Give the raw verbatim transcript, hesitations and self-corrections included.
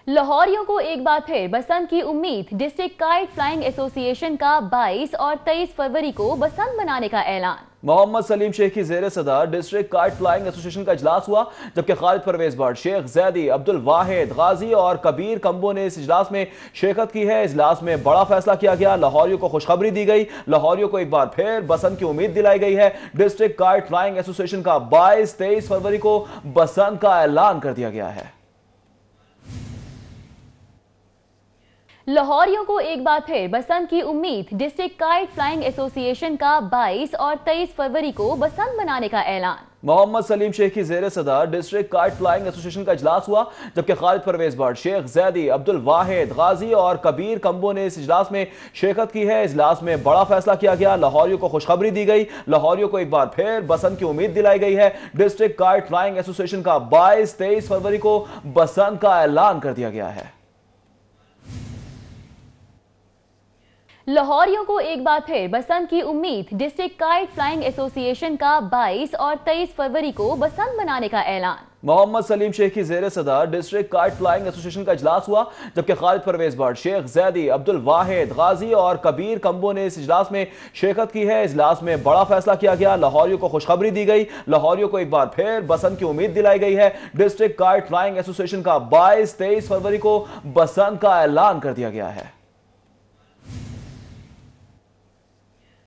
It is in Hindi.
लाहौरियों को एक बार फिर बसंत की उम्मीद। डिस्ट्रिक्ट काइट फ्लाइंग एसोसिएशन का बाईस और तेईस फरवरी को बसंत मनाने का ऐलान। मोहम्मद सलीम शेख की जेर सदर डिस्ट्रिक्ट काइट फ्लाइंग एसोसिएशन का इजलास हुआ, जबकि खालिद परवेज भट्ट, शेख जैदी, अब्दुल वाहिद, गाजी और कबीर कंबो ने इस इजलास में शिरकत की है। इजलास में बड़ा फैसला किया गया। लाहौरियों को खुशखबरी दी गई। लाहौरियों को एक बार फिर बसंत की उम्मीद दिलाई गई है। डिस्ट्रिक्ट काइट फ्लाइंग एसोसिएशन का बाईस तेईस फरवरी को बसंत का ऐलान कर दिया गया है। लाहौरियों को एक बार फिर बसंत की उम्मीद। डिस्ट्रिक्ट काइट फ्लाइंग एसोसिएशन का बाईस और तेईस फरवरी को बसंत मनाने का ऐलान। मोहम्मद सलीम शेख की जेर सदर डिस्ट्रिक्ट काइट फ्लाइंग एसोसिएशन का इजलास हुआ, जबकि खालिद परवेज भट्ट, शेख जैदी, अब्दुल वाहिद, गाजी और कबीर कंबो ने इस इजलास में शिरकत की है। इजलास में बड़ा फैसला किया गया। लाहौरियों को खुशखबरी दी गई। लाहौरियों को एक बार फिर बसंत की उम्मीद दिलाई गई है। डिस्ट्रिक्ट काइट फ्लाइंग एसोसिएशन का बाईस तेईस फरवरी को बसंत का ऐलान कर दिया गया है। लाहौरियों को एक बार फिर बसंत की उम्मीद। डिस्ट्रिक्ट काइट फ्लाइंग एसोसिएशन का बाईस और तेईस फरवरी को बसंत मनाने का ऐलान। मोहम्मद सलीम शेख की जेर सदर डिस्ट्रिक्ट काइट फ्लाइंग एसोसिएशन का इजलास हुआ, जबकि खालिद परवेज भट्ट, शेख जैदी, अब्दुल वाहिद, गाजी और कबीर कंबो ने इस इजलास में शिरकत की है। इजलास में बड़ा फैसला किया गया। लाहौरियों को खुशखबरी दी गई। लाहौरियों को एक बार फिर बसंत की उम्मीद दिलाई गई है। डिस्ट्रिक्ट काइट फ्लाइंग एसोसिएशन का बाईस तेईस फरवरी को बसंत का ऐलान कर दिया गया है।